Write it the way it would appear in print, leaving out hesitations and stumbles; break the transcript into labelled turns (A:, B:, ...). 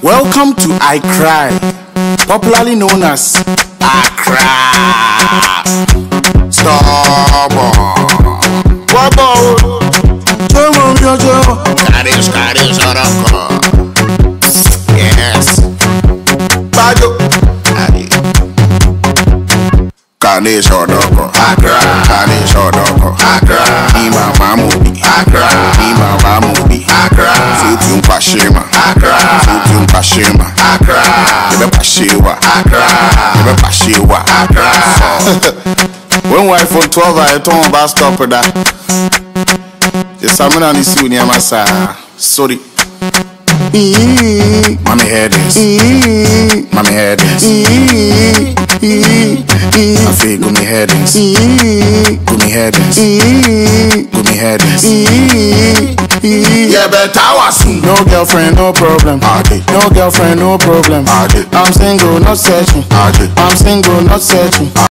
A: Welcome to I Cry, popularly known as Accra. Stubborn. Yes. Bajo. Kane Shodoko. Accra. Kane Shodoko. Accra. Ima Mamubi. Accra. Ima Mamubi. Accra. Futum Pashima. Accra. Futum Pashima. Accra. Ebe Pashiwa. Accra. Ebe Pashiwa. Accra. When wife on 12 I told about stop with that. The salmon on the sea near my side. Sorry. Mommy heard this. Mommy heard this. I feel go me head this. Go me head this. Go me head this. Yeah, but I was no girlfriend, no problem. No girlfriend, no problem. I'm single, not searching. I'm single, not searching.